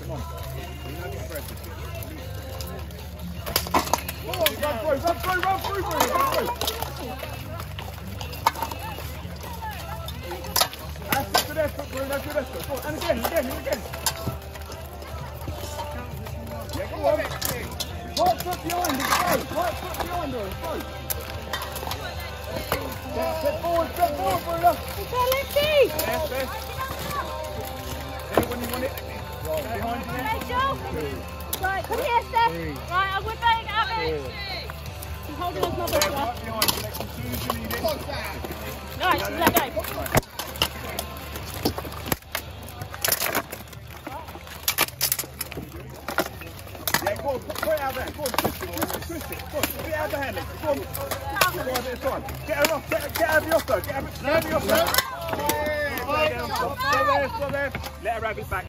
Come on. Run through. That's good effort, Bruno, that's good effort. Go on, and again. Yeah, go on. Right foot behind him, go. Step forward, Bruno. Yes. Anyone you want it? Right, behind you. Right, come here, Steph. Right, I'm with Meg, Abby. She's holding us not Right behind you, next as soon as you need it. Right, she's let go. Yeah, go on, put it out there. Go on, twist it. Go on, put it out of the hand. Go on, one at a time. Get her off, get out of your throw. Get out of your throw. Stay there. Let her have it back.